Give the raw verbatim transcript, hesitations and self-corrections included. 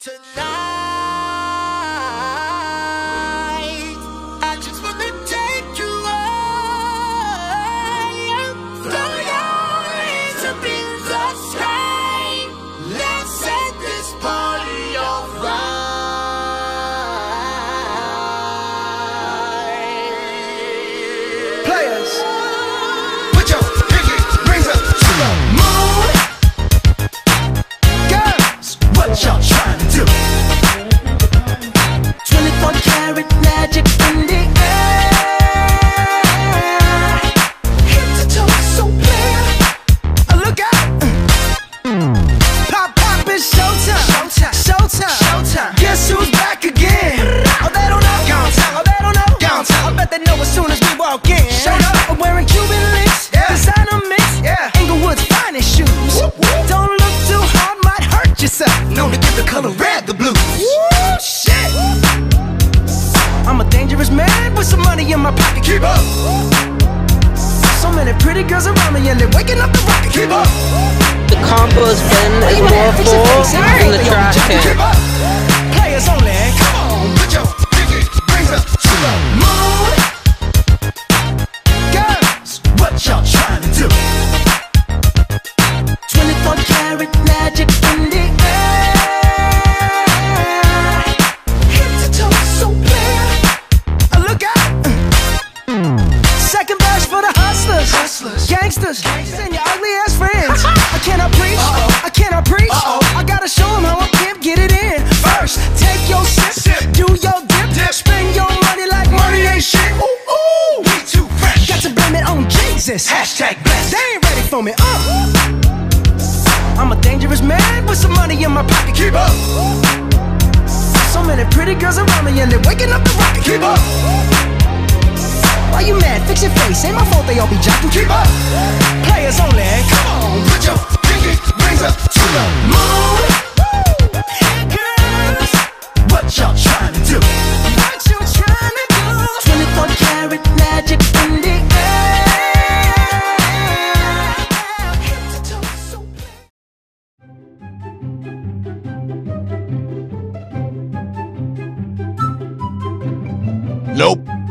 Tonight, I just wanna take you high. Throw your hands up in the sky. Let's set this party on fire. Players, put your pinky rings up to the moon. Girls, what y'all trying to do? twenty-four karat magic in the air. Head to toe, so clear. Uh, look out! Pop, pop, it's showtime. Showtime, showtime, showtime. Guess who's back again? Oh, they don't know. Gone time. Oh, they don't know. Gone time. I bet they know as soon as we walk in. Showed up. I'm wearing Cuban links. Yeah. Designer mix. Yeah. Inglewood's finest shoes. Whoop, whoop. Don't look too hard, might hurt yourself. Known to give the color red the blues. Woo, shit. I'm a dangerous man with some money in my pocket. Keep up. So many pretty girls around me and they're waking up the rocket. Keep up. The combo's been more full than the trash can. Keep up. Players only. Come on, put your pinky rings up to the moon. Girls, what y'all trying to do? twenty-four karat magic in the air. Head to toe, so clear. Uh, look out. Second verse for the hustlers, hustlers, gangsters, gangsters, and your ugly ass friends. I cannot preach, uh-oh. I cannot preach. Uh-oh. I gotta show them how I pimp get it in. First, take your sip, sip. Do your dip, dip. Spend your money like money ain't shit. Ooh, ooh, we too fresh. Got to blame it on Jesus. Hashtag blessed. They ain't ready for me. Uh. I'm a dangerous man with some money in my pocket. Keep up. So many pretty girls around me and they're waking up the rocket. Keep up. Why you mad? Fix your face. Ain't my fault they all be jocking. Keep up. Players only. Come on, put your pinky rings up to the moon. Girls, what y'all trying to do? What you trying to do? twenty-four karat magic in the air. Head to toe, so clear. Nope.